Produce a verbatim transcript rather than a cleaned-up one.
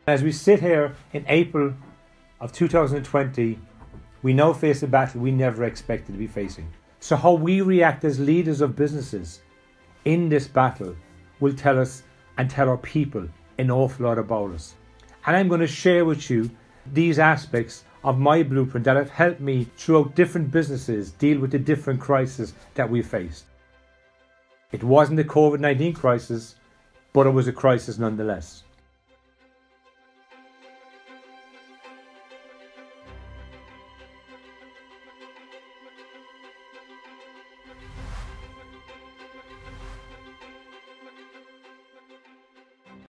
As we sit here in April of two thousand twenty, we now face a battle we never expected to be facing. So how we react as leaders of businesses in this battle will tell us and tell our people an awful lot about us. And I'm going to share with you these aspects of my blueprint that have helped me throughout different businesses deal with the different crises that we faced. It wasn't the COVID nineteen crisis, but it was a crisis nonetheless.